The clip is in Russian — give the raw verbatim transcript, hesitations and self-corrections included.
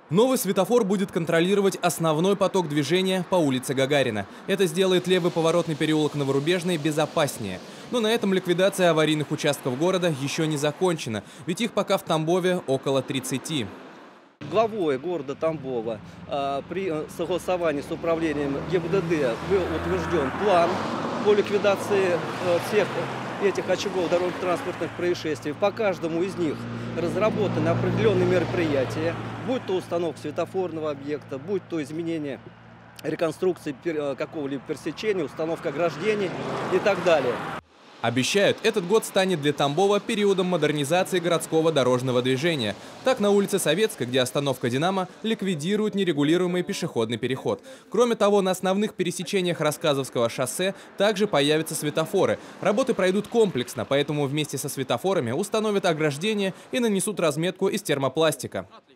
Новый светофор будет контролировать основной поток движения по улице Гагарина. Это сделает левый поворотный переулок Новорубежный безопаснее. Но на этом ликвидация аварийных участков города еще не закончена, ведь их пока в Тамбове около тридцати. Главой города Тамбова а, при согласовании с управлением ГИБДД был утвержден план по ликвидации а, всех этих очагов дорожно-транспортных происшествий. По каждому из них разработаны определенные мероприятия, будь то установка светофорного объекта, будь то изменение реконструкции какого-либо пересечения, установка ограждений и так далее. Обещают, этот год станет для Тамбова периодом модернизации городского дорожного движения. Так, на улице Советской, где остановка «Динамо», ликвидируют нерегулируемый пешеходный переход. Кроме того, на основных пересечениях Рассказовского шоссе также появятся светофоры. Работы пройдут комплексно, поэтому вместе со светофорами установят ограждение и нанесут разметку из термопластика.